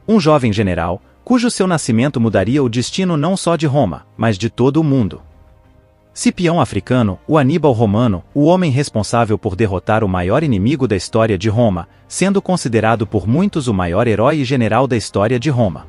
Um jovem general, cujo seu nascimento mudaria o destino não só de Roma, mas de todo o mundo. Cipião Africano, o Aníbal romano, o homem responsável por derrotar o maior inimigo da história de Roma, sendo considerado por muitos o maior herói e general da história de Roma.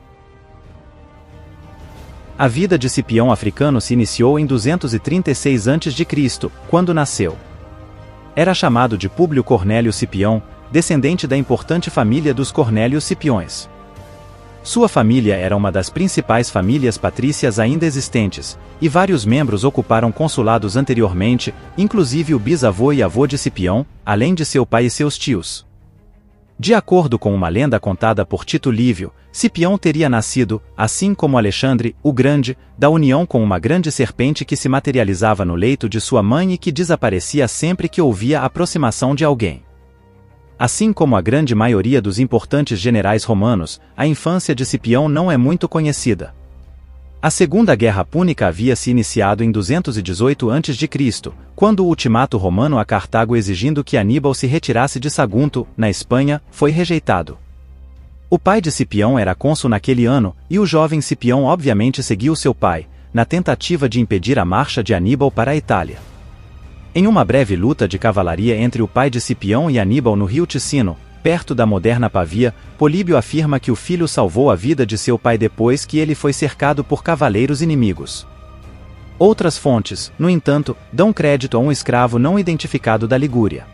A vida de Cipião Africano se iniciou em 236 a.C., quando nasceu. Era chamado de Públio Cornélio Cipião, descendente da importante família dos Cornélios Cipiões. Sua família era uma das principais famílias patrícias ainda existentes, e vários membros ocuparam consulados anteriormente, inclusive o bisavô e avô de Cipião, além de seu pai e seus tios. De acordo com uma lenda contada por Tito Livio, Cipião teria nascido, assim como Alexandre, o Grande, da união com uma grande serpente que se materializava no leito de sua mãe e que desaparecia sempre que ouvia a aproximação de alguém. Assim como a grande maioria dos importantes generais romanos, a infância de Cipião não é muito conhecida. A Segunda Guerra Púnica havia se iniciado em 218 a.C., quando o ultimato romano a Cartago exigindo que Aníbal se retirasse de Sagunto, na Espanha, foi rejeitado. O pai de Cipião era cônsul naquele ano, e o jovem Cipião obviamente seguiu seu pai, na tentativa de impedir a marcha de Aníbal para a Itália. Em uma breve luta de cavalaria entre o pai de Cipião e Aníbal no rio Ticino, perto da moderna Pavia, Políbio afirma que o filho salvou a vida de seu pai depois que ele foi cercado por cavaleiros inimigos. Outras fontes, no entanto, dão crédito a um escravo não identificado da Ligúria.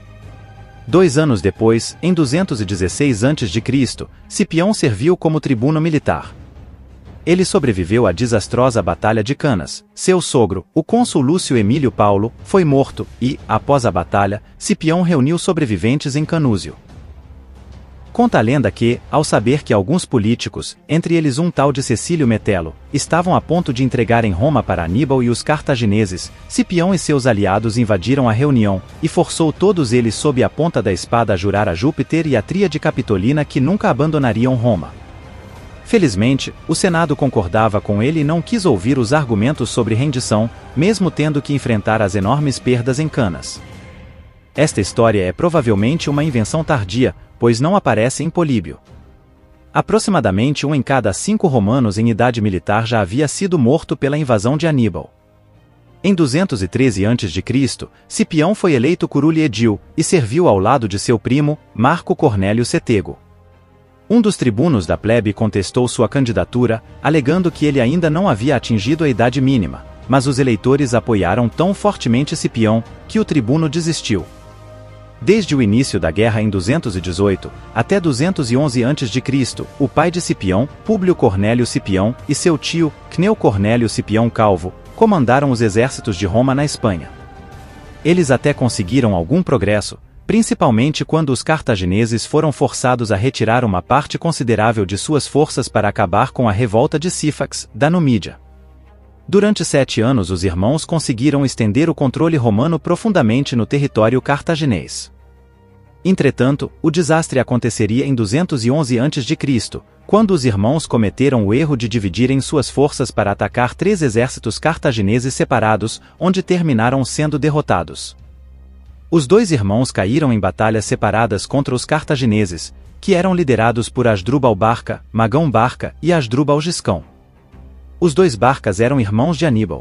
2 anos depois, em 216 a.C., Cipião serviu como tribuno militar. Ele sobreviveu à desastrosa Batalha de Canas. Seu sogro, o cônsul Lúcio Emílio Paulo, foi morto e, após a batalha, Cipião reuniu sobreviventes em Canúzio. Conta a lenda que, ao saber que alguns políticos, entre eles um tal de Cecílio Metelo, estavam a ponto de entregar em Roma para Aníbal e os cartagineses, Cipião e seus aliados invadiram a reunião, e forçou todos eles sob a ponta da espada a jurar a Júpiter e a Tríade Capitolina que nunca abandonariam Roma. Felizmente, o Senado concordava com ele e não quis ouvir os argumentos sobre rendição, mesmo tendo que enfrentar as enormes perdas em Canas. Esta história é provavelmente uma invenção tardia, pois não aparece em Políbio. Aproximadamente 1 em cada 5 romanos em idade militar já havia sido morto pela invasão de Aníbal. Em 213 a.C., Cipião foi eleito curule edil, e serviu ao lado de seu primo, Marco Cornélio Cetego. Um dos tribunos da plebe contestou sua candidatura, alegando que ele ainda não havia atingido a idade mínima, mas os eleitores apoiaram tão fortemente Cipião, que o tribuno desistiu. Desde o início da guerra em 218, até 211 a.C., o pai de Cipião, Públio Cornélio Cipião, e seu tio, Cneu Cornélio Cipião Calvo, comandaram os exércitos de Roma na Espanha. Eles até conseguiram algum progresso, principalmente quando os cartagineses foram forçados a retirar uma parte considerável de suas forças para acabar com a revolta de Sífax, da Numídia. Durante 7 anos os irmãos conseguiram estender o controle romano profundamente no território cartaginês. Entretanto, o desastre aconteceria em 211 a.C., quando os irmãos cometeram o erro de dividirem suas forças para atacar 3 exércitos cartagineses separados, onde terminaram sendo derrotados. Os 2 irmãos caíram em batalhas separadas contra os cartagineses, que eram liderados por Asdrubal Barca, Magão Barca e Asdrubal Giscão. Os 2 Barcas eram irmãos de Aníbal.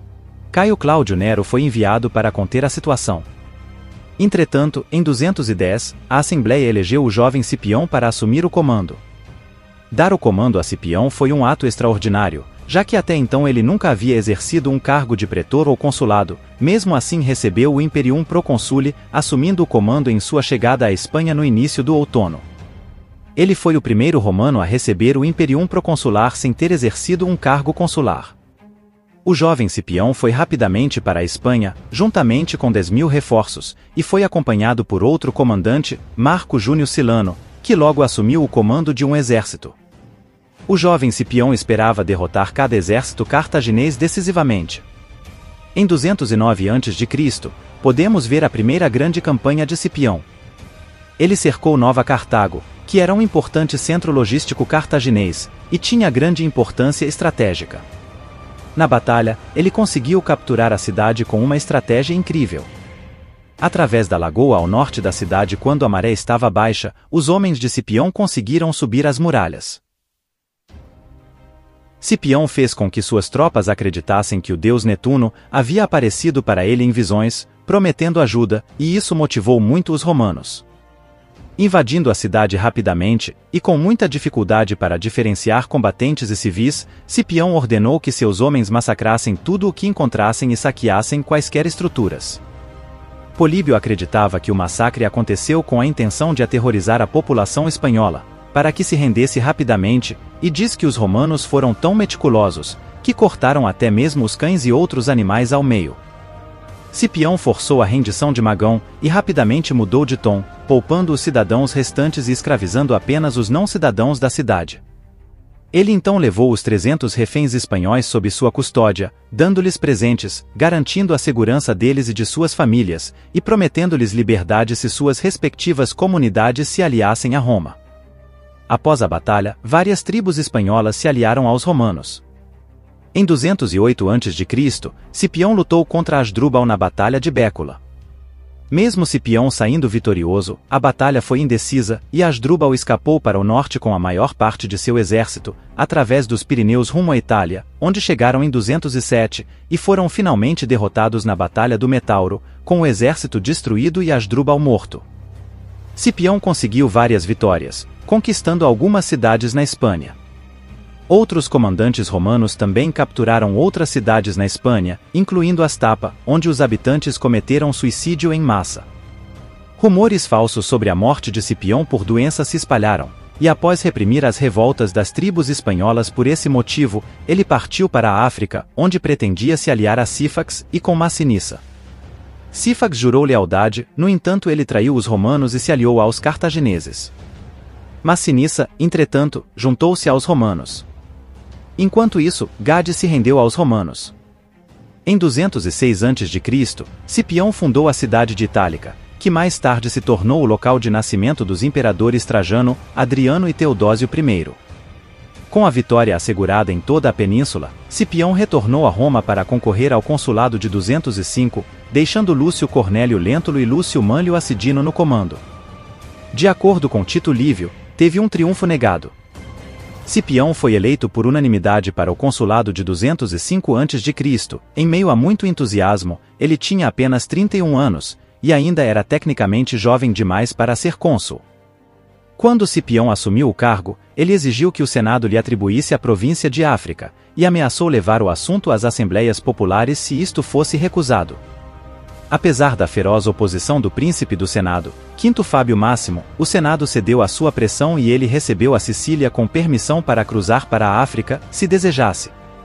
Caio Cláudio Nero foi enviado para conter a situação. Entretanto, em 210, a Assembleia elegeu o jovem Cipião para assumir o comando. Dar o comando a Cipião foi um ato extraordinário, já que até então ele nunca havia exercido um cargo de pretor ou consulado, mesmo assim recebeu o Imperium Proconsule, assumindo o comando em sua chegada à Espanha no início do outono. Ele foi o primeiro romano a receber o Imperium Proconsular sem ter exercido um cargo consular. O jovem Cipião foi rapidamente para a Espanha, juntamente com 10.000 reforços, e foi acompanhado por outro comandante, Marco Júnior Silano, que logo assumiu o comando de um exército. O jovem Cipião esperava derrotar cada exército cartaginês decisivamente. Em 209 a.C., podemos ver a primeira grande campanha de Cipião. Ele cercou Nova Cartago, que era um importante centro logístico cartaginês, e tinha grande importância estratégica. Na batalha, ele conseguiu capturar a cidade com uma estratégia incrível. através da lagoa ao norte da cidade quando a maré estava baixa, os homens de Cipião conseguiram subir as muralhas. Cipião fez com que suas tropas acreditassem que o deus Netuno havia aparecido para ele em visões, prometendo ajuda, e isso motivou muito os romanos. Invadindo a cidade rapidamente, e com muita dificuldade para diferenciar combatentes e civis, Cipião ordenou que seus homens massacrassem tudo o que encontrassem e saqueassem quaisquer estruturas. Políbio acreditava que o massacre aconteceu com a intenção de aterrorizar a população espanhola, para que se rendesse rapidamente, e diz que os romanos foram tão meticulosos, que cortaram até mesmo os cães e outros animais ao meio. Cipião forçou a rendição de Magão, e rapidamente mudou de tom, poupando os cidadãos restantes e escravizando apenas os não-cidadãos da cidade. Ele então levou os 300 reféns espanhóis sob sua custódia, dando-lhes presentes, garantindo a segurança deles e de suas famílias, e prometendo-lhes liberdade se suas respectivas comunidades se aliassem a Roma. Após a batalha, várias tribos espanholas se aliaram aos romanos. Em 208 a.C., Cipião lutou contra Asdrúbal na Batalha de Bécula. Mesmo Cipião saindo vitorioso, a batalha foi indecisa, e Asdrúbal escapou para o norte com a maior parte de seu exército, através dos Pirineus rumo à Itália, onde chegaram em 207, e foram finalmente derrotados na Batalha do Metauro, com o exército destruído e Asdrúbal morto. Cipião conseguiu várias vitórias, conquistando algumas cidades na Espanha. Outros comandantes romanos também capturaram outras cidades na Espanha, incluindo Astapa, onde os habitantes cometeram suicídio em massa. Rumores falsos sobre a morte de Cipião por doença se espalharam, e após reprimir as revoltas das tribos espanholas por esse motivo, ele partiu para a África, onde pretendia se aliar a Sífax e com Massinissa. Sífax jurou lealdade, no entanto ele traiu os romanos e se aliou aos cartagineses. Massinissa, entretanto, juntou-se aos romanos. Enquanto isso, Gade se rendeu aos romanos. Em 206 a.C., Cipião fundou a cidade de Itálica, que mais tarde se tornou o local de nascimento dos imperadores Trajano, Adriano e Teodósio I. Com a vitória assegurada em toda a península, Cipião retornou a Roma para concorrer ao consulado de 205, deixando Lúcio Cornélio Lentulus e Lúcio Mânlio Acidino no comando. De acordo com Tito Livio, teve um triunfo negado. Cipião foi eleito por unanimidade para o consulado de 205 a.C., em meio a muito entusiasmo. Ele tinha apenas 31 anos, e ainda era tecnicamente jovem demais para ser cônsul. Quando Cipião assumiu o cargo, ele exigiu que o Senado lhe atribuísse a província de África, e ameaçou levar o assunto às assembleias populares se isto fosse recusado. Apesar da feroz oposição do príncipe do Senado, Quinto Fábio Máximo, o Senado cedeu à sua pressão e ele recebeu a Sicília com permissão para cruzar para a África, se desejasse.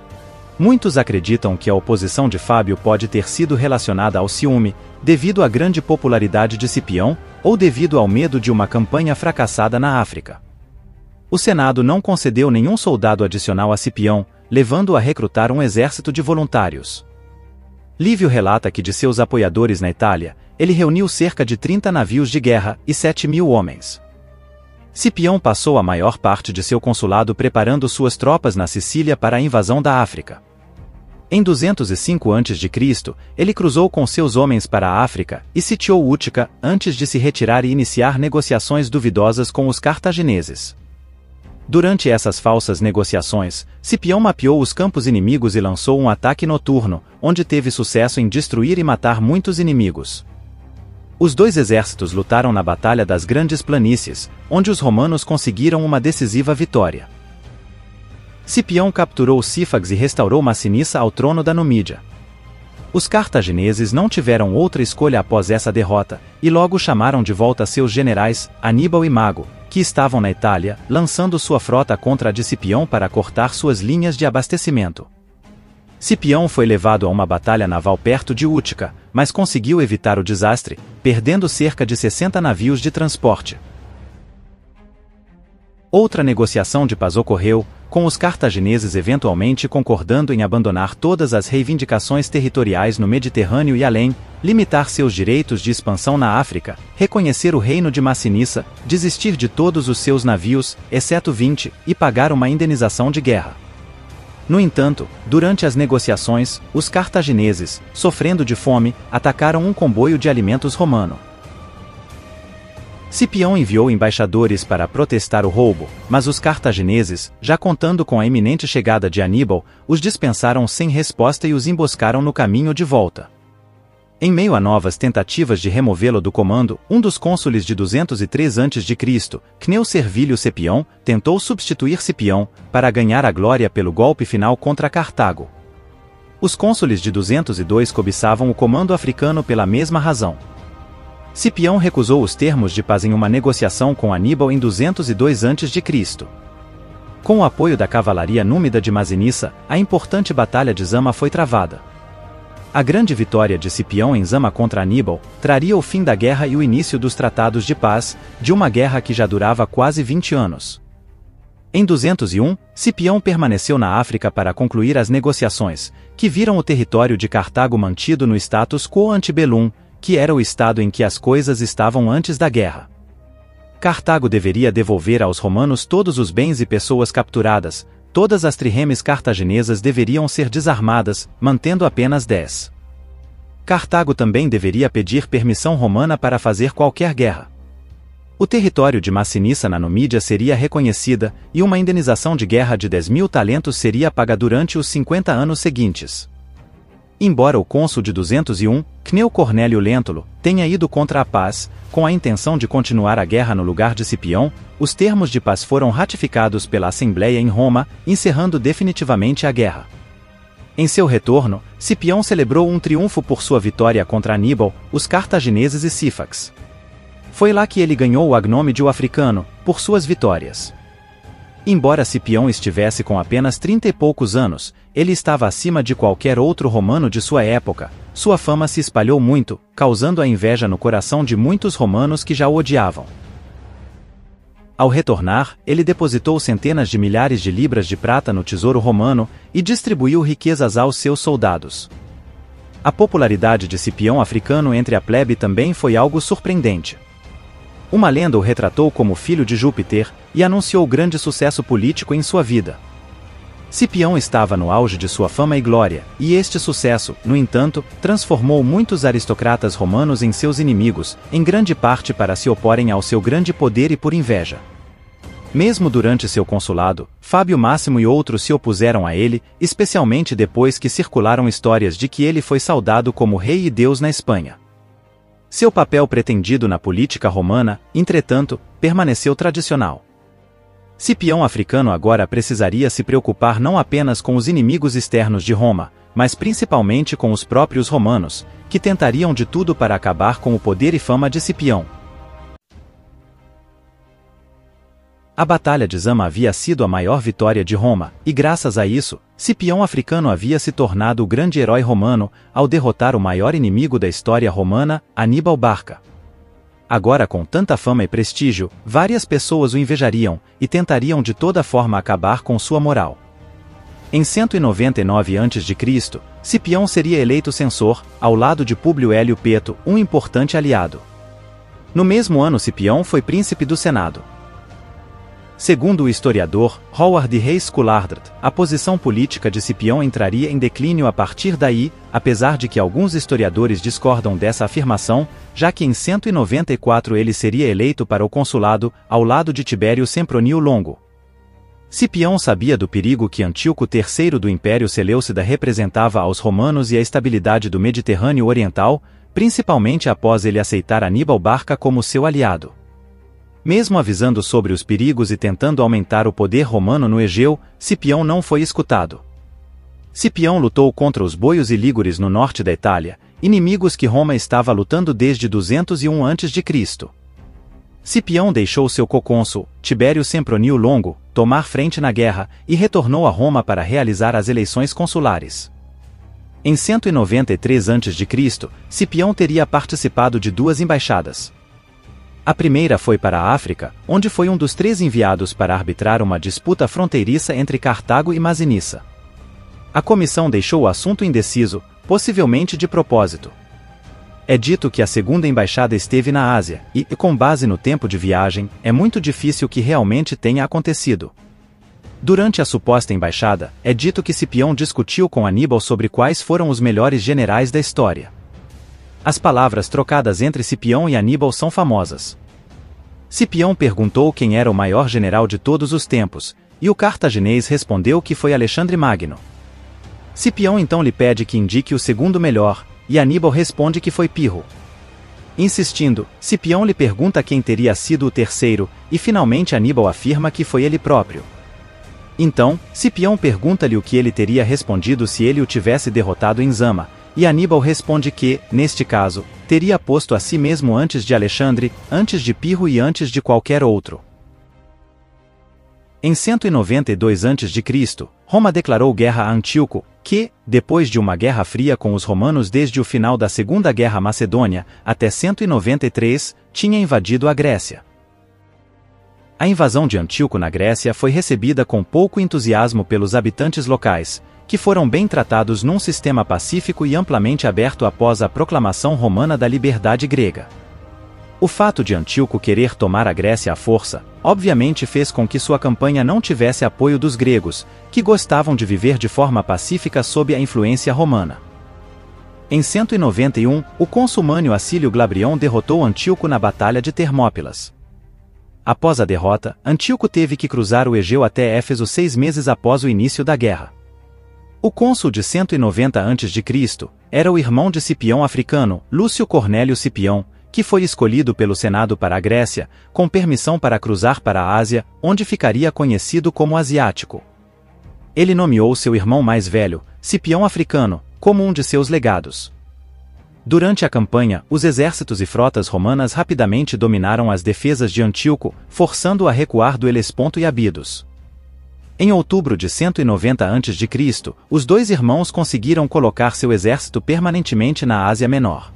Muitos acreditam que a oposição de Fábio pode ter sido relacionada ao ciúme, devido à grande popularidade de Cipião, ou devido ao medo de uma campanha fracassada na África. O Senado não concedeu nenhum soldado adicional a Cipião, levando-o a recrutar um exército de voluntários. Lívio relata que de seus apoiadores na Itália, ele reuniu cerca de 30 navios de guerra e 7.000 homens. Cipião passou a maior parte de seu consulado preparando suas tropas na Sicília para a invasão da África. Em 205 a.C., ele cruzou com seus homens para a África e sitiou Útica, antes de se retirar e iniciar negociações duvidosas com os cartagineses. Durante essas falsas negociações, Cipião mapeou os campos inimigos e lançou um ataque noturno, onde teve sucesso em destruir e matar muitos inimigos. Os dois exércitos lutaram na Batalha das Grandes Planícies, onde os romanos conseguiram uma decisiva vitória. Cipião capturou Sífax e restaurou Massinissa ao trono da Numídia. Os cartagineses não tiveram outra escolha após essa derrota, e logo chamaram de volta seus generais, Aníbal e Mago, que estavam na Itália, lançando sua frota contra a de Cipião para cortar suas linhas de abastecimento. Cipião foi levado a uma batalha naval perto de Útica, mas conseguiu evitar o desastre, perdendo cerca de 60 navios de transporte. Outra negociação de paz ocorreu, com os cartagineses eventualmente concordando em abandonar todas as reivindicações territoriais no Mediterrâneo e além, limitar seus direitos de expansão na África, reconhecer o reino de Massinissa, desistir de todos os seus navios, exceto 20, e pagar uma indenização de guerra. No entanto, durante as negociações, os cartagineses, sofrendo de fome, atacaram um comboio de alimentos romano. Cipião enviou embaixadores para protestar o roubo, mas os cartagineses, já contando com a iminente chegada de Aníbal, os dispensaram sem resposta e os emboscaram no caminho de volta. Em meio a novas tentativas de removê-lo do comando, um dos cônsules de 203 a.C., Cneu Servilio Cepião, tentou substituir Cipião, para ganhar a glória pelo golpe final contra Cartago. Os cônsules de 202 cobiçavam o comando africano pela mesma razão. Cipião recusou os termos de paz em uma negociação com Aníbal em 202 a.C. Com o apoio da cavalaria númida de Masinissa, a importante Batalha de Zama foi travada. A grande vitória de Cipião em Zama contra Aníbal traria o fim da guerra e o início dos tratados de paz, de uma guerra que já durava quase 20 anos. Em 201, Cipião permaneceu na África para concluir as negociações, que viram o território de Cartago mantido no status quo ante bellum, que era o estado em que as coisas estavam antes da guerra. Cartago deveria devolver aos romanos todos os bens e pessoas capturadas. Todas as triremes cartaginesas deveriam ser desarmadas, mantendo apenas 10. Cartago também deveria pedir permissão romana para fazer qualquer guerra. O território de Massinissa na Numídia seria reconhecida, e uma indenização de guerra de 10.000 talentos seria paga durante os 50 anos seguintes. Embora o cônsul de 201, Cneu Cornélio Lentulus, tenha ido contra a paz, com a intenção de continuar a guerra no lugar de Cipião, os termos de paz foram ratificados pela Assembleia em Roma, encerrando definitivamente a guerra. Em seu retorno, Cipião celebrou um triunfo por sua vitória contra Aníbal, os cartagineses e Sífax. Foi lá que ele ganhou o agnômide africano, por suas vitórias. Embora Cipião estivesse com apenas 30 e poucos anos, ele estava acima de qualquer outro romano de sua época. Sua fama se espalhou muito, causando a inveja no coração de muitos romanos que já o odiavam. Ao retornar, ele depositou centenas de milhares de libras de prata no tesouro romano e distribuiu riquezas aos seus soldados. A popularidade de Cipião africano entre a plebe também foi algo surpreendente. Uma lenda o retratou como filho de Júpiter e anunciou grande sucesso político em sua vida. Cipião estava no auge de sua fama e glória, e este sucesso, no entanto, transformou muitos aristocratas romanos em seus inimigos, em grande parte para se oporem ao seu grande poder e por inveja. Mesmo durante seu consulado, Fábio Máximo e outros se opuseram a ele, especialmente depois que circularam histórias de que ele foi saudado como rei e deus na Espanha. Seu papel pretendido na política romana, entretanto, permaneceu tradicional. Cipião africano agora precisaria se preocupar não apenas com os inimigos externos de Roma, mas principalmente com os próprios romanos, que tentariam de tudo para acabar com o poder e fama de Cipião. A Batalha de Zama havia sido a maior vitória de Roma, e graças a isso, Cipião africano havia se tornado o grande herói romano, ao derrotar o maior inimigo da história romana, Aníbal Barca. Agora com tanta fama e prestígio, várias pessoas o invejariam, e tentariam de toda forma acabar com sua moral. Em 199 a.C., Cipião seria eleito censor, ao lado de Públio Hélio Peto, um importante aliado. No mesmo ano Cipião foi príncipe do Senado. Segundo o historiador Howard Reis Coulthard, a posição política de Cipião entraria em declínio a partir daí, apesar de que alguns historiadores discordam dessa afirmação, já que em 194 ele seria eleito para o consulado, ao lado de Tibério Sempronio Longo. Cipião sabia do perigo que Antíoco III do Império Seleucida representava aos romanos e a estabilidade do Mediterrâneo Oriental, principalmente após ele aceitar Aníbal Barca como seu aliado. Mesmo avisando sobre os perigos e tentando aumentar o poder romano no Egeu, Cipião não foi escutado. Cipião lutou contra os boios e lígures no norte da Itália, inimigos que Roma estava lutando desde 201 a.C. Cipião deixou seu cocônsul, Tibério Sempronio Longo, tomar frente na guerra, e retornou a Roma para realizar as eleições consulares. Em 193 a.C., Cipião teria participado de 2 embaixadas. A primeira foi para a África, onde foi um dos 3 enviados para arbitrar uma disputa fronteiriça entre Cartago e Masinissa. A comissão deixou o assunto indeciso, possivelmente de propósito. É dito que a segunda embaixada esteve na Ásia, e, com base no tempo de viagem, é muito difícil que realmente tenha acontecido. Durante a suposta embaixada, é dito que Cipião discutiu com Aníbal sobre quais foram os melhores generais da história. As palavras trocadas entre Cipião e Aníbal são famosas. Cipião perguntou quem era o maior general de todos os tempos, e o cartaginês respondeu que foi Alexandre Magno. Cipião então lhe pede que indique o segundo melhor, e Aníbal responde que foi Pirro. Insistindo, Cipião lhe pergunta quem teria sido o terceiro, e finalmente Aníbal afirma que foi ele próprio. Então, Cipião pergunta-lhe o que ele teria respondido se ele o tivesse derrotado em Zama, e Aníbal responde que, neste caso, teria posto a si mesmo antes de Alexandre, antes de Pirro e antes de qualquer outro. Em 192 a.C., Roma declarou guerra a Antíoco, que, depois de uma guerra fria com os romanos desde o final da Segunda Guerra Macedônia, até 193, tinha invadido a Grécia. A invasão de Antíoco na Grécia foi recebida com pouco entusiasmo pelos habitantes locais, que foram bem tratados num sistema pacífico e amplamente aberto após a proclamação romana da liberdade grega. O fato de Antíoco querer tomar a Grécia à força, obviamente fez com que sua campanha não tivesse apoio dos gregos, que gostavam de viver de forma pacífica sob a influência romana. Em 191, o cônsul Mânio Acílio Glabrião derrotou Antíoco na Batalha de Termópilas. Após a derrota, Antíoco teve que cruzar o Egeu até Éfeso 6 meses após o início da guerra. O cônsul de 190 a.C. era o irmão de Cipião africano, Lúcio Cornélio Cipião, que foi escolhido pelo Senado para a Grécia, com permissão para cruzar para a Ásia, onde ficaria conhecido como Asiático. Ele nomeou seu irmão mais velho, Cipião africano, como um de seus legados. Durante a campanha, os exércitos e frotas romanas rapidamente dominaram as defesas de Antíoco, forçando-o a recuar do Helesponto e Abidos. Em outubro de 190 a.C., os dois irmãos conseguiram colocar seu exército permanentemente na Ásia Menor.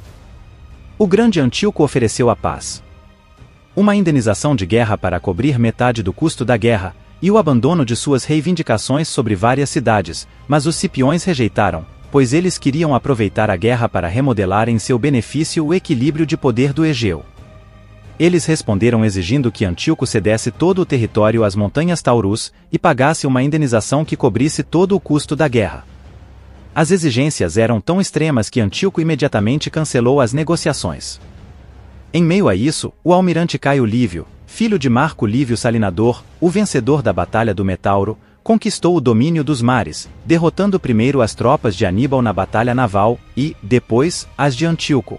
O grande Antíoco ofereceu a paz, uma indenização de guerra para cobrir metade do custo da guerra, e o abandono de suas reivindicações sobre várias cidades, mas os Cipiões rejeitaram, pois eles queriam aproveitar a guerra para remodelar em seu benefício o equilíbrio de poder do Egeu. Eles responderam exigindo que Antíoco cedesse todo o território às montanhas Taurus e pagasse uma indenização que cobrisse todo o custo da guerra. As exigências eram tão extremas que Antíoco imediatamente cancelou as negociações. Em meio a isso, o almirante Caio Lívio, filho de Marco Lívio Salinador, o vencedor da Batalha do Metauro, conquistou o domínio dos mares, derrotando primeiro as tropas de Aníbal na batalha naval e, depois, as de Antíoco.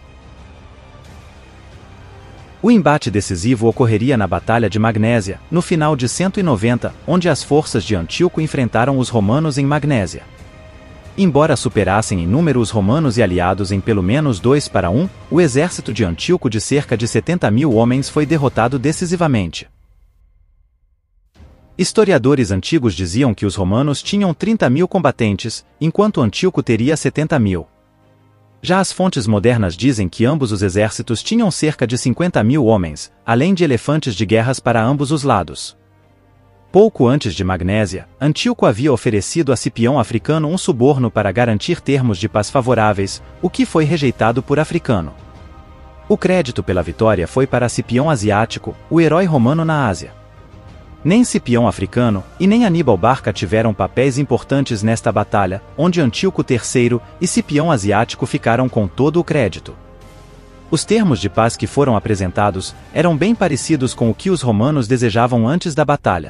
O embate decisivo ocorreria na Batalha de Magnésia, no final de 190, onde as forças de Antíoco enfrentaram os romanos em Magnésia. Embora superassem em número os romanos e aliados em pelo menos 2-1, o exército de Antíoco de cerca de 70.000 homens foi derrotado decisivamente. Historiadores antigos diziam que os romanos tinham 30.000 combatentes, enquanto Antíoco teria 70.000. Já as fontes modernas dizem que ambos os exércitos tinham cerca de 50.000 homens, além de elefantes de guerras para ambos os lados. Pouco antes de Magnésia, Antíoco havia oferecido a Cipião africano um suborno para garantir termos de paz favoráveis, o que foi rejeitado por Africano. O crédito pela vitória foi para Cipião asiático, o herói romano na Ásia. Nem Cipião africano e nem Aníbal Barca tiveram papéis importantes nesta batalha, onde Antíoco III e Cipião asiático ficaram com todo o crédito. Os termos de paz que foram apresentados eram bem parecidos com o que os romanos desejavam antes da batalha.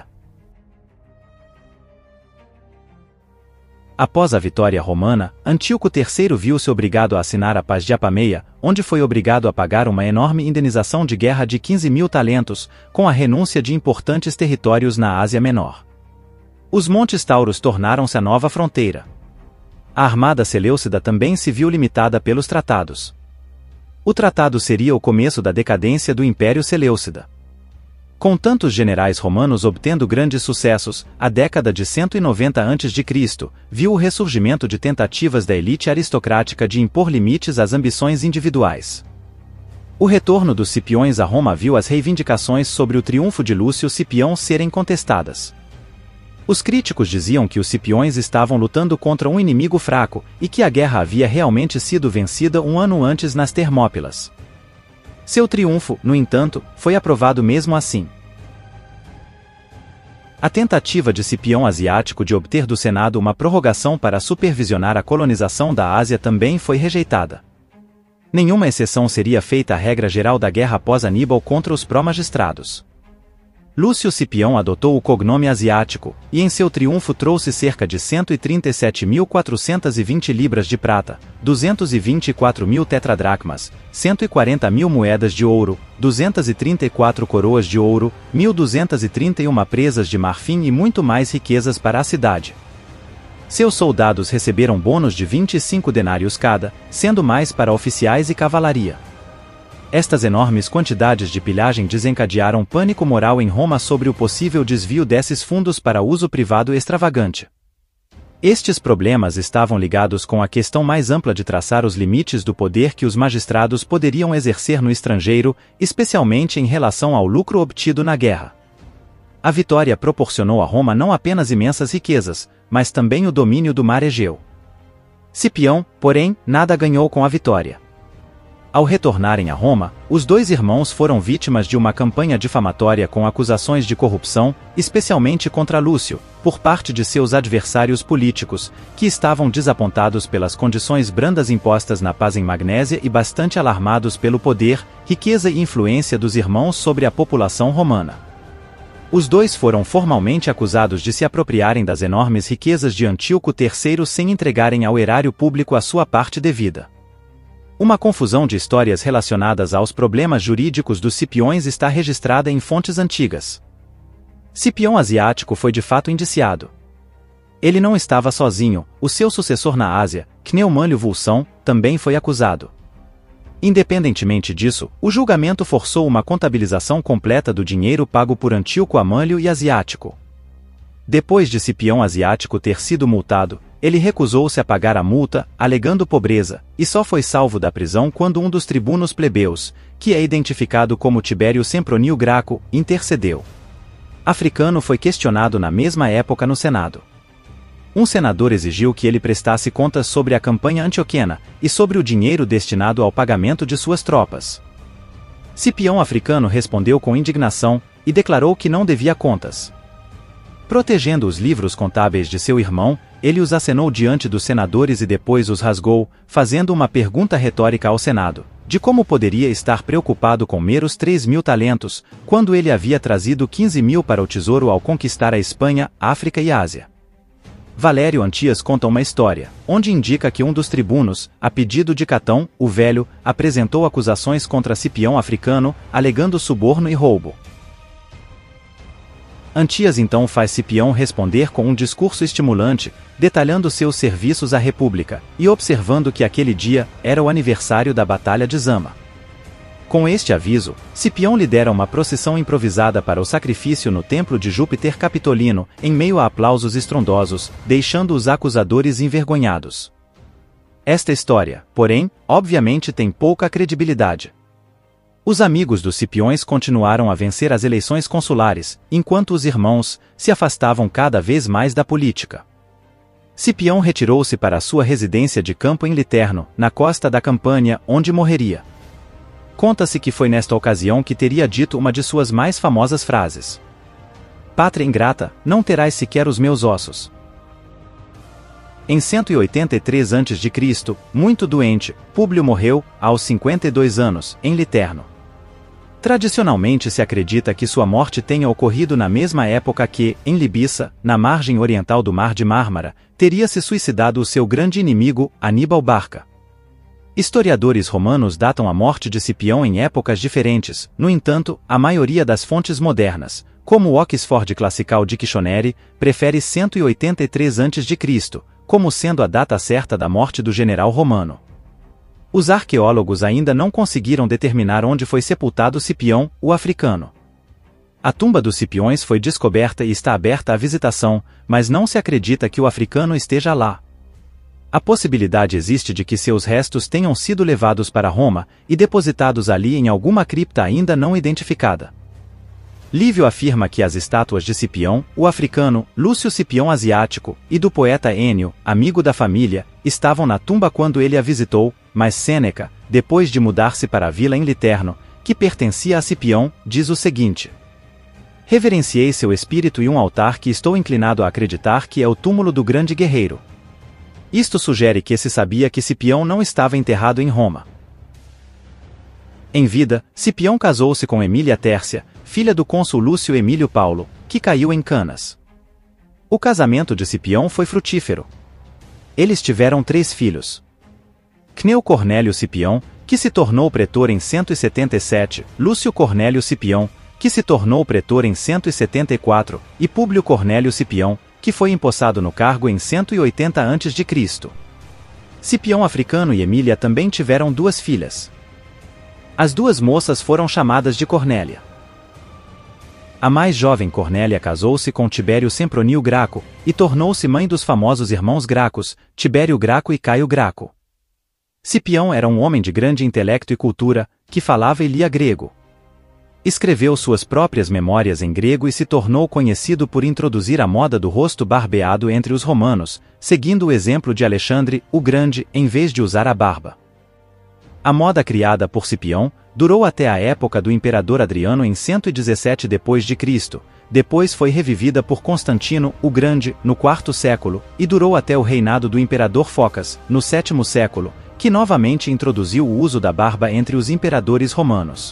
Após a vitória romana, Antíoco III viu-se obrigado a assinar a Paz de Apameia, onde foi obrigado a pagar uma enorme indenização de guerra de 15.000 talentos, com a renúncia de importantes territórios na Ásia Menor. Os Montes Taurus tornaram-se a nova fronteira. A armada seleucida também se viu limitada pelos tratados. O tratado seria o começo da decadência do Império Seleucida. Com tantos generais romanos obtendo grandes sucessos, a década de 190 a.C. viu o ressurgimento de tentativas da elite aristocrática de impor limites às ambições individuais. O retorno dos Cipiões a Roma viu as reivindicações sobre o triunfo de Lúcio Cipião serem contestadas. Os críticos diziam que os Cipiões estavam lutando contra um inimigo fraco e que a guerra havia realmente sido vencida um ano antes nas Termópilas. Seu triunfo, no entanto, foi aprovado mesmo assim. A tentativa de Cipião Asiático de obter do Senado uma prorrogação para supervisionar a colonização da Ásia também foi rejeitada. Nenhuma exceção seria feita à regra geral da guerra após Aníbal contra os pró-magistrados. Lúcio Cipião adotou o cognome asiático, e em seu triunfo trouxe cerca de 137.420 libras de prata, 224.000 tetradracmas, 140.000 moedas de ouro, 234 coroas de ouro, 1.231 presas de marfim e muito mais riquezas para a cidade. Seus soldados receberam bônus de 25 denários cada, sendo mais para oficiais e cavalaria. Estas enormes quantidades de pilhagem desencadearam pânico moral em Roma sobre o possível desvio desses fundos para uso privado extravagante. Estes problemas estavam ligados com a questão mais ampla de traçar os limites do poder que os magistrados poderiam exercer no estrangeiro, especialmente em relação ao lucro obtido na guerra. A vitória proporcionou a Roma não apenas imensas riquezas, mas também o domínio do mar Egeu. Cipião, porém, nada ganhou com a vitória. Ao retornarem a Roma, os dois irmãos foram vítimas de uma campanha difamatória com acusações de corrupção, especialmente contra Lúcio, por parte de seus adversários políticos, que estavam desapontados pelas condições brandas impostas na paz em Magnésia e bastante alarmados pelo poder, riqueza e influência dos irmãos sobre a população romana. Os dois foram formalmente acusados de se apropriarem das enormes riquezas de Antíoco III sem entregarem ao erário público a sua parte devida. Uma confusão de histórias relacionadas aos problemas jurídicos dos Cipiões está registrada em fontes antigas. Cipião Asiático foi de fato indiciado. Ele não estava sozinho, o seu sucessor na Ásia, Cneo Mânlio Vulsão, também foi acusado. Independentemente disso, o julgamento forçou uma contabilização completa do dinheiro pago por Antíoco a Mânlio e Asiático. Depois de Cipião Asiático ter sido multado, ele recusou-se a pagar a multa, alegando pobreza, e só foi salvo da prisão quando um dos tribunos plebeus, que é identificado como Tibério Sempronio Graco, intercedeu. Africano foi questionado na mesma época no Senado. Um senador exigiu que ele prestasse contas sobre a campanha antioquena, e sobre o dinheiro destinado ao pagamento de suas tropas. Cipião Africano respondeu com indignação, e declarou que não devia contas. Protegendo os livros contábeis de seu irmão, ele os acenou diante dos senadores e depois os rasgou, fazendo uma pergunta retórica ao Senado, de como poderia estar preocupado com meros 3.000 talentos, quando ele havia trazido 15.000 para o tesouro ao conquistar a Espanha, África e Ásia. Valério Antias conta uma história, onde indica que um dos tribunos, a pedido de Catão, o Velho, apresentou acusações contra Cipião Africano, alegando suborno e roubo. Antias então faz Cipião responder com um discurso estimulante, detalhando seus serviços à República, e observando que aquele dia era o aniversário da Batalha de Zama. Com este aviso, Cipião lidera uma procissão improvisada para o sacrifício no templo de Júpiter Capitolino, em meio a aplausos estrondosos, deixando os acusadores envergonhados. Esta história, porém, obviamente tem pouca credibilidade. Os amigos dos Cipiões continuaram a vencer as eleições consulares, enquanto os irmãos se afastavam cada vez mais da política. Cipião retirou-se para sua residência de campo em Literno, na costa da Campânia, onde morreria. Conta-se que foi nesta ocasião que teria dito uma de suas mais famosas frases: "Pátria ingrata, não terás sequer os meus ossos." Em 183 a.C., muito doente, Públio morreu, aos 52 anos, em Literno. Tradicionalmente se acredita que sua morte tenha ocorrido na mesma época que, em Libissa, na margem oriental do Mar de Mármara, teria se suicidado o seu grande inimigo, Aníbal Barca. Historiadores romanos datam a morte de Cipião em épocas diferentes, no entanto, a maioria das fontes modernas, como o Oxford Classical Dictionary, prefere 183 a.C., como sendo a data certa da morte do general romano. Os arqueólogos ainda não conseguiram determinar onde foi sepultado Cipião, o africano. A tumba dos Cipiões foi descoberta e está aberta à visitação, mas não se acredita que o africano esteja lá. A possibilidade existe de que seus restos tenham sido levados para Roma e depositados ali em alguma cripta ainda não identificada. Lívio afirma que as estátuas de Cipião, o africano, Lúcio Cipião Asiático, e do poeta Ênio, amigo da família, estavam na tumba quando ele a visitou, mas Sêneca, depois de mudar-se para a vila em Literno, que pertencia a Cipião, diz o seguinte: Reverenciei seu espírito e um altar que estou inclinado a acreditar que é o túmulo do grande guerreiro. Isto sugere que se sabia que Cipião não estava enterrado em Roma. Em vida, Cipião casou-se com Emília Tércia, filha do cônsul Lúcio Emílio Paulo, que caiu em Canas. O casamento de Cipião foi frutífero. Eles tiveram 3 filhos. Cneu Cornélio Cipião, que se tornou pretor em 177, Lúcio Cornélio Cipião, que se tornou pretor em 174, e Públio Cornélio Cipião, que foi empossado no cargo em 180 a.C. Cipião Africano e Emília também tiveram 2 filhas. As 2 moças foram chamadas de Cornélia. A mais jovem Cornélia casou-se com Tibério Sempronio Graco, e tornou-se mãe dos famosos irmãos Gracos, Tibério Graco e Caio Graco. Cipião era um homem de grande intelecto e cultura, que falava e lia grego. Escreveu suas próprias memórias em grego e se tornou conhecido por introduzir a moda do rosto barbeado entre os romanos, seguindo o exemplo de Alexandre, o Grande, em vez de usar a barba. A moda criada por Cipião durou até a época do imperador Adriano em 117 d.C., depois foi revivida por Constantino, o Grande, no IV século, e durou até o reinado do imperador Focas, no VII século, que novamente introduziu o uso da barba entre os imperadores romanos.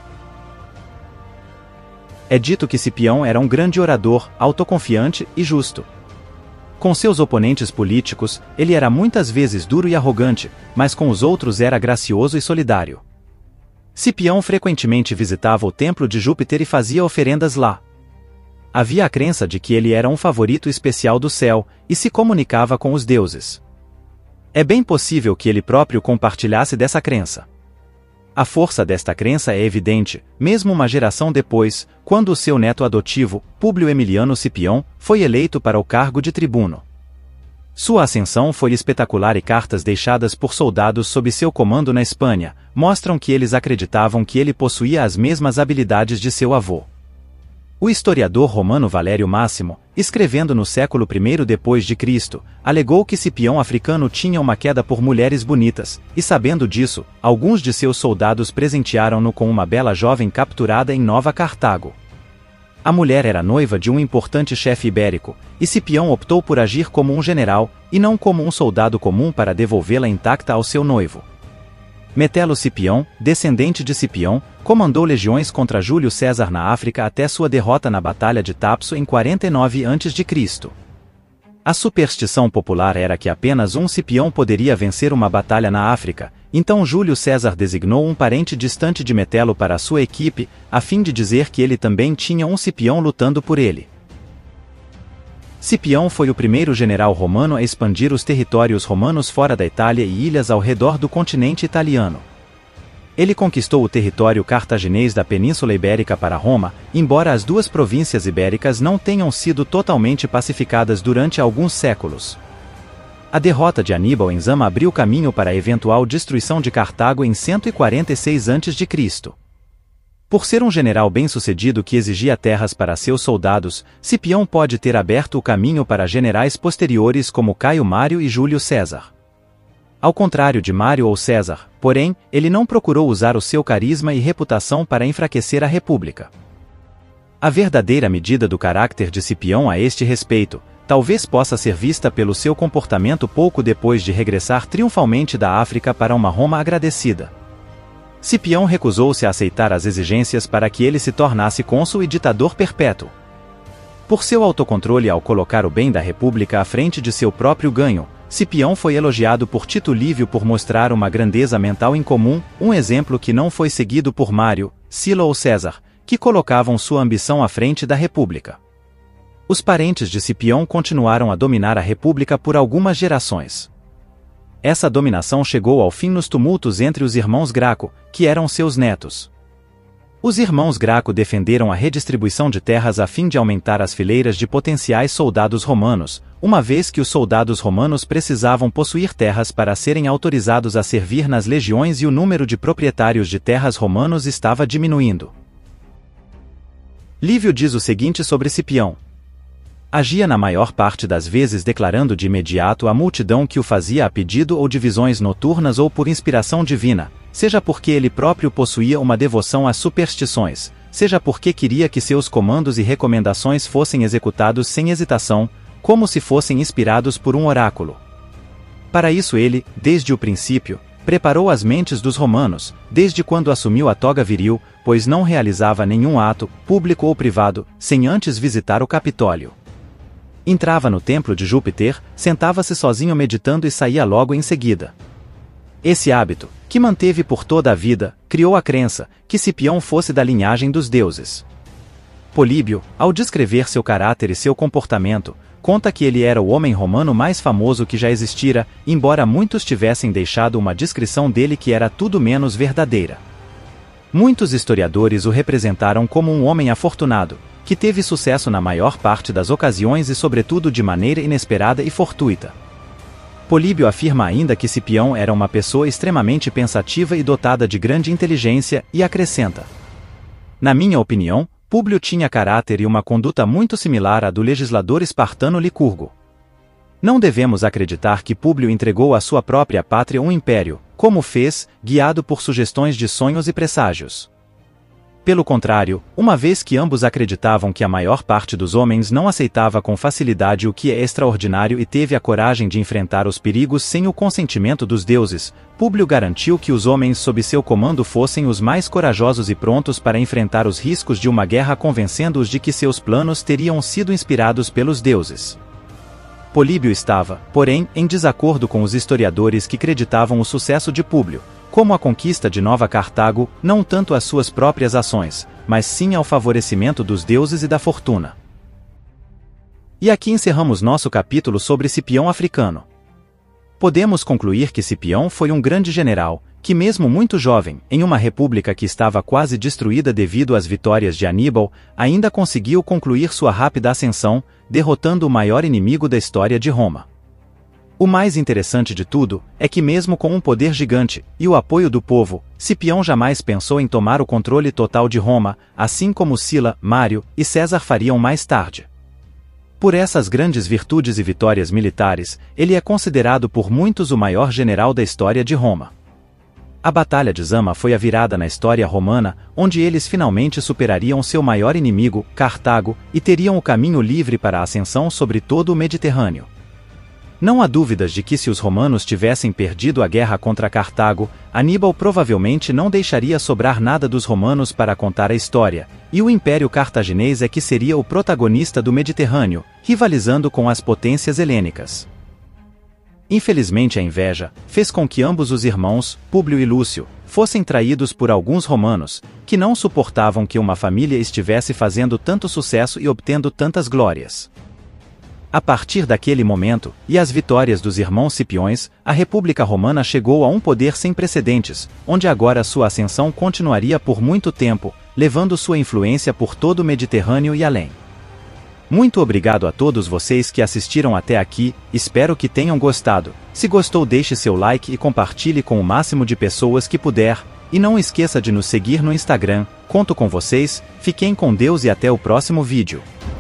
É dito que Cipião era um grande orador, autoconfiante e justo. Com seus oponentes políticos, ele era muitas vezes duro e arrogante, mas com os outros era gracioso e solidário. Cipião frequentemente visitava o templo de Júpiter e fazia oferendas lá. Havia a crença de que ele era um favorito especial do céu, e se comunicava com os deuses. É bem possível que ele próprio compartilhasse dessa crença. A força desta crença é evidente, mesmo uma geração depois, quando o seu neto adotivo, Públio Emiliano Cipião, foi eleito para o cargo de tribuno. Sua ascensão foi espetacular e cartas deixadas por soldados sob seu comando na Espanha mostram que eles acreditavam que ele possuía as mesmas habilidades de seu avô. O historiador romano Valério Máximo, escrevendo no século I d.C., alegou que Cipião Africano tinha uma queda por mulheres bonitas, e sabendo disso, alguns de seus soldados presentearam-no com uma bela jovem capturada em Nova Cartago. A mulher era noiva de um importante chefe ibérico, e Cipião optou por agir como um general, e não como um soldado comum para devolvê-la intacta ao seu noivo. Metelo Cipião, descendente de Cipião, comandou legiões contra Júlio César na África até sua derrota na Batalha de Tapso em 49 a.C. A superstição popular era que apenas um Cipião poderia vencer uma batalha na África, então Júlio César designou um parente distante de Metelo para sua equipe, a fim de dizer que ele também tinha um Cipião lutando por ele. Cipião foi o primeiro general romano a expandir os territórios romanos fora da Itália e ilhas ao redor do continente italiano. Ele conquistou o território cartaginês da Península Ibérica para Roma, embora as 2 províncias ibéricas não tenham sido totalmente pacificadas durante alguns séculos. A derrota de Aníbal em Zama abriu caminho para a eventual destruição de Cartago em 146 a.C. Por ser um general bem-sucedido que exigia terras para seus soldados, Cipião pode ter aberto o caminho para generais posteriores como Caio Mário e Júlio César. Ao contrário de Mário ou César, porém, ele não procurou usar o seu carisma e reputação para enfraquecer a República. A verdadeira medida do caráter de Cipião a este respeito, talvez possa ser vista pelo seu comportamento pouco depois de regressar triunfalmente da África para uma Roma agradecida. Cipião recusou-se a aceitar as exigências para que ele se tornasse cônsul e ditador perpétuo. Por seu autocontrole ao colocar o bem da República à frente de seu próprio ganho, Cipião foi elogiado por Tito Livio por mostrar uma grandeza mental incomum, um exemplo que não foi seguido por Mário, Sila ou César, que colocavam sua ambição à frente da República. Os parentes de Cipião continuaram a dominar a República por algumas gerações. Essa dominação chegou ao fim nos tumultos entre os irmãos Graco, que eram seus netos. Os irmãos Graco defenderam a redistribuição de terras a fim de aumentar as fileiras de potenciais soldados romanos, uma vez que os soldados romanos precisavam possuir terras para serem autorizados a servir nas legiões e o número de proprietários de terras romanos estava diminuindo. Lívio diz o seguinte sobre Cipião: agia na maior parte das vezes declarando de imediato à multidão que o fazia a pedido ou de visões noturnas ou por inspiração divina, seja porque ele próprio possuía uma devoção às superstições, seja porque queria que seus comandos e recomendações fossem executados sem hesitação, como se fossem inspirados por um oráculo. Para isso ele, desde o princípio, preparou as mentes dos romanos, desde quando assumiu a toga viril, pois não realizava nenhum ato, público ou privado, sem antes visitar o Capitólio. Entrava no templo de Júpiter, sentava-se sozinho meditando e saía logo em seguida. Esse hábito, que manteve por toda a vida, criou a crença que Cipião fosse da linhagem dos deuses. Políbio, ao descrever seu caráter e seu comportamento, conta que ele era o homem romano mais famoso que já existira, embora muitos tivessem deixado uma descrição dele que era tudo menos verdadeira. Muitos historiadores o representaram como um homem afortunado, que teve sucesso na maior parte das ocasiões e sobretudo de maneira inesperada e fortuita. Políbio afirma ainda que Cipião era uma pessoa extremamente pensativa e dotada de grande inteligência, e acrescenta: na minha opinião, Públio tinha caráter e uma conduta muito similar à do legislador espartano Licurgo. Não devemos acreditar que Públio entregou à sua própria pátria um império, como fez, guiado por sugestões de sonhos e presságios. Pelo contrário, uma vez que ambos acreditavam que a maior parte dos homens não aceitava com facilidade o que é extraordinário e teve a coragem de enfrentar os perigos sem o consentimento dos deuses, Públio garantiu que os homens sob seu comando fossem os mais corajosos e prontos para enfrentar os riscos de uma guerra, convencendo-os de que seus planos teriam sido inspirados pelos deuses. Políbio estava, porém, em desacordo com os historiadores que acreditavam o sucesso de Públio, como a conquista de Nova Cartago, não tanto às suas próprias ações, mas sim ao favorecimento dos deuses e da fortuna. E aqui encerramos nosso capítulo sobre Cipião Africano. Podemos concluir que Cipião foi um grande general, que mesmo muito jovem, em uma república que estava quase destruída devido às vitórias de Aníbal, ainda conseguiu concluir sua rápida ascensão, derrotando o maior inimigo da história de Roma. O mais interessante de tudo é que mesmo com um poder gigante e o apoio do povo, Cipião jamais pensou em tomar o controle total de Roma, assim como Sila, Mário e César fariam mais tarde. Por essas grandes virtudes e vitórias militares, ele é considerado por muitos o maior general da história de Roma. A Batalha de Zama foi a virada na história romana, onde eles finalmente superariam seu maior inimigo, Cartago, e teriam o caminho livre para a ascensão sobre todo o Mediterrâneo. Não há dúvidas de que se os romanos tivessem perdido a guerra contra Cartago, Aníbal provavelmente não deixaria sobrar nada dos romanos para contar a história, e o Império Cartaginês é que seria o protagonista do Mediterrâneo, rivalizando com as potências helênicas. Infelizmente a inveja fez com que ambos os irmãos, Públio e Lúcio, fossem traídos por alguns romanos, que não suportavam que uma família estivesse fazendo tanto sucesso e obtendo tantas glórias. A partir daquele momento, e as vitórias dos irmãos Cipiões, a República Romana chegou a um poder sem precedentes, onde agora sua ascensão continuaria por muito tempo, levando sua influência por todo o Mediterrâneo e além. Muito obrigado a todos vocês que assistiram até aqui, espero que tenham gostado. Se gostou, deixe seu like e compartilhe com o máximo de pessoas que puder, e não esqueça de nos seguir no Instagram. Conto com vocês, fiquem com Deus e até o próximo vídeo.